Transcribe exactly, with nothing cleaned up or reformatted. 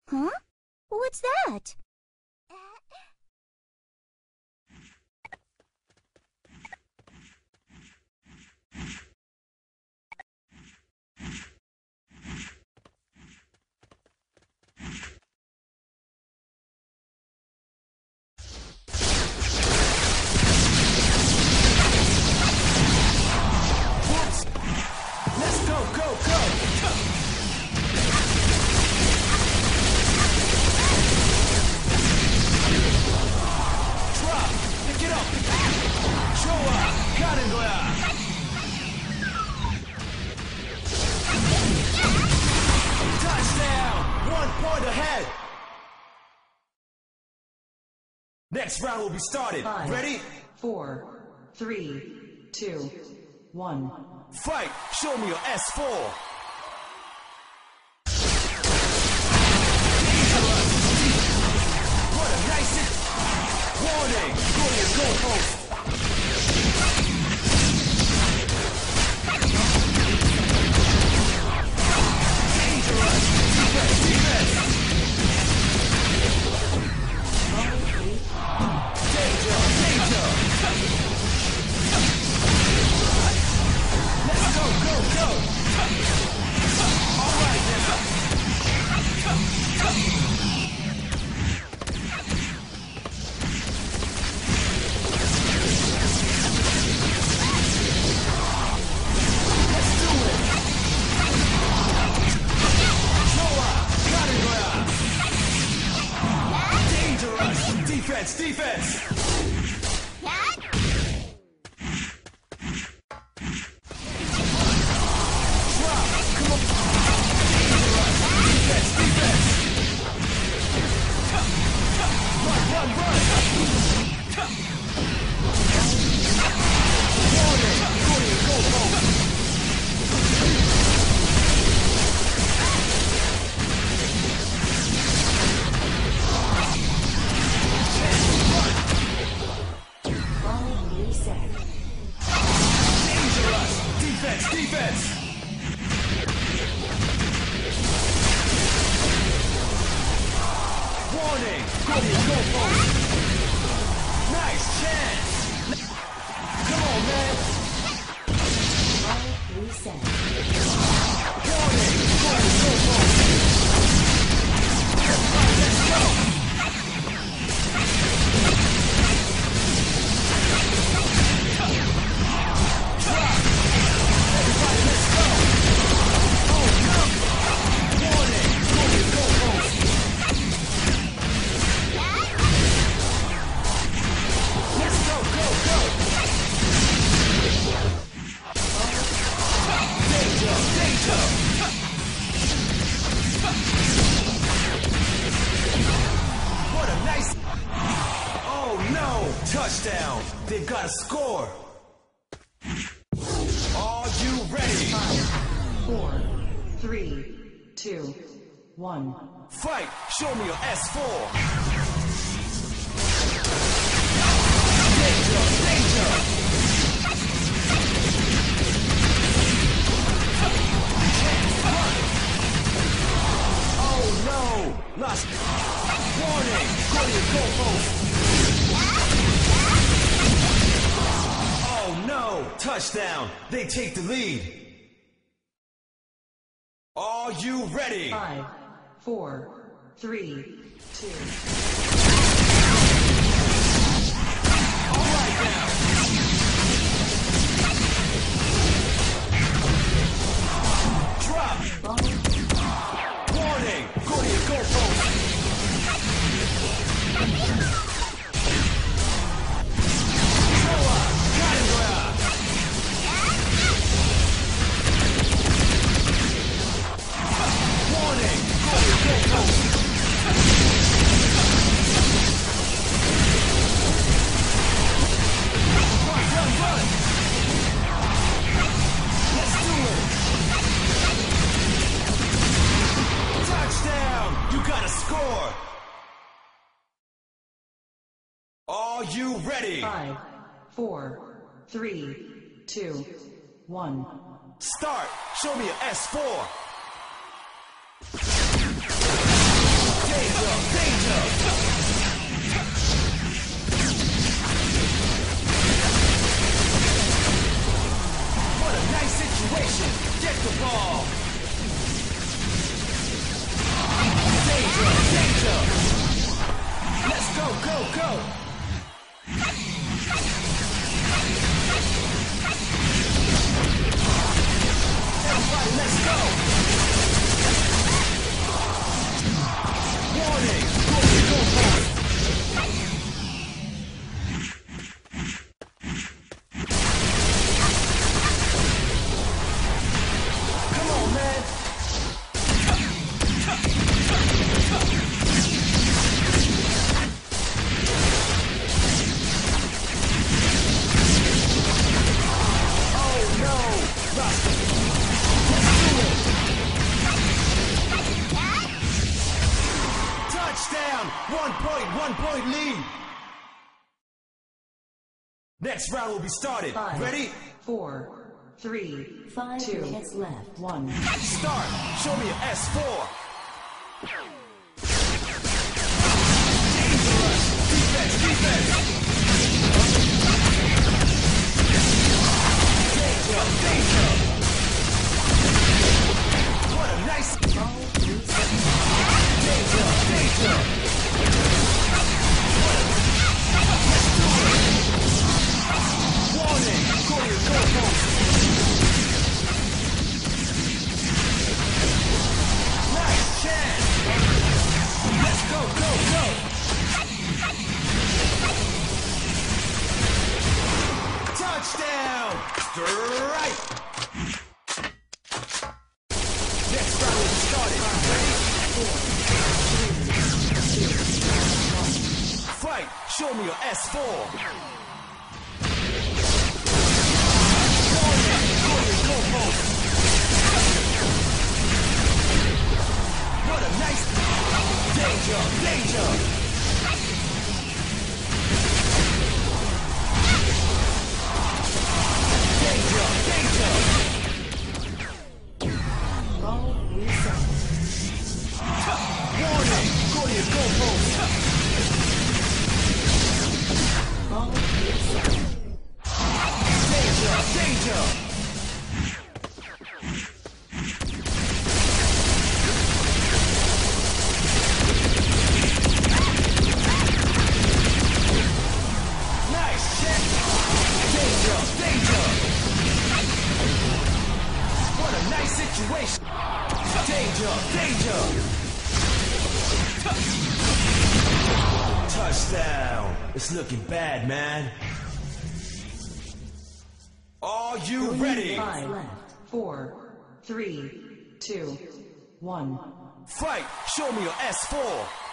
Huh? What's that? Let's go, go, go! Drop! Pick it up! 좋아! 가는 거야! Touchdown! One point ahead! Next round will be started. Five, Ready? Four, three, two, one. Fight! Show me your S four! What a nice hit! Warning! Go to your goal post! Dangerous! Defense! Defense! Danger! Danger! Let's go, go, go! All right now! Let's do it! 좋아! 가는 거야! Dangerous! Defense! Defense! Defense! Defense! Warning! Go to your goal post! Nice chance! Come on, man! Reset. Warning! Go to your goal post! Everybody, let's go! Drop! Everybody, let's go! Oh, no! Warning! Go to your goal post! Let's go, go, go! Danger, danger! What a nice... Oh no! Touchdown! They've got a score! Are you ready? Five, four, three, two, one. Fight! Show me your S four! Danger! Danger! Oh no! Lost! Warning! Go to your goal post! Oh no! Touchdown! They take the lead! Are you ready? Five, four, three, two. All right now! Drop! Warning! Go to your goal post! 좋아! 가는 거야! Warning! Go to your goal post! Run, run, run! Let's do it! Touchdown! You got a score! Are you ready? Five, four, three, two, one. Start! Show me your S four! Danger! Danger! What a nice situation! Get the ball! Danger! Danger! Let's go, go, go! Everybody, let's go! Warning! Go, go, go! Come on, man! Oh no! Rasta! Touchdown! One point, one point lead. Next round will be started. Five, Ready? Four, three, Five two, minutes left. one. Start. Show me your S four. Dangerous. Defense, defense. Danger, danger. What a nice. Danger, danger. Warning. Go to your goal post. Nice chance. Let's go, go, go. Touchdown. Strike. Next round will be started. Ready? Fight. Show me your S four. Warning. Go to your goal post. What a nice danger, danger. Danger, danger. Ball reset. Warning, go to your goal post. Ball reset. Danger, danger. Nice check. Danger, danger. What a nice situation. Danger, danger. Touchdown. It's looking bad, man. Are you ready? Five, four, three, two, one. Fight. Show me your S four.